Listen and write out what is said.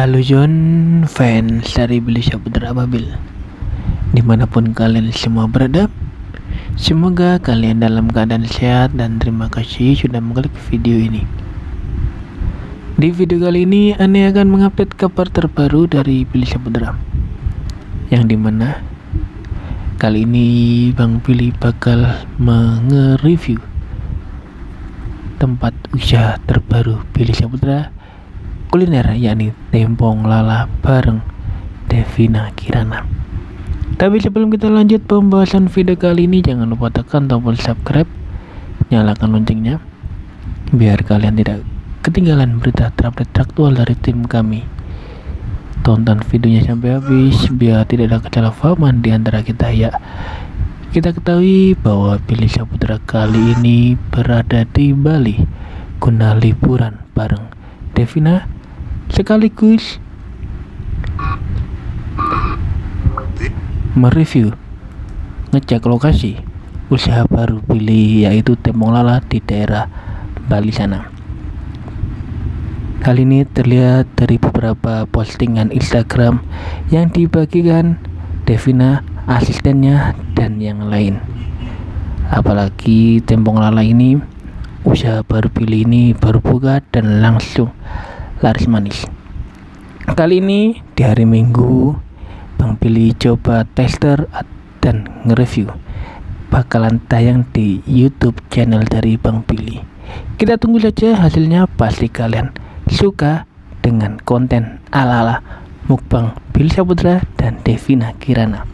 Halo John, fans dari Billy Saputra Ababil, dimanapun kalian semua berada. Semoga kalian dalam keadaan sehat dan terima kasih sudah mengklik video ini. Di video kali ini Ane akan mengupdate kabar terbaru dari Billy Saputra, yang dimana kali ini Bang Billy bakal nge-review tempat usaha terbaru Billy Saputra kuliner, yakni Tempong Lala bareng Devina Kirana. Tapi sebelum kita lanjut pembahasan video kali ini, jangan lupa tekan tombol subscribe, nyalakan loncengnya biar kalian tidak ketinggalan berita terupdate aktual dari tim kami. Tonton videonya sampai habis biar tidak ada kesalahpahaman di antara kita ya. Kita ketahui bahwa Billy Saputra kali ini berada di Bali guna liburan bareng Devina, sekaligus mereview, ngecek lokasi usaha baru Billy, yaitu Tempong Lala di daerah Bali sana. Hal ini terlihat dari beberapa postingan Instagram yang dibagikan Devina, asistennya, dan yang lain. Apalagi Tempong Lala ini, usaha baru Billy ini baru buka dan langsung laris manis. Kali ini di hari Minggu, Bang Billy coba tester dan nge-review, bakalan tayang di YouTube channel dari Bang Billy. Kita tunggu saja hasilnya, pasti kalian suka dengan konten ala-ala mukbang Billy Saputra dan Devina Kirana.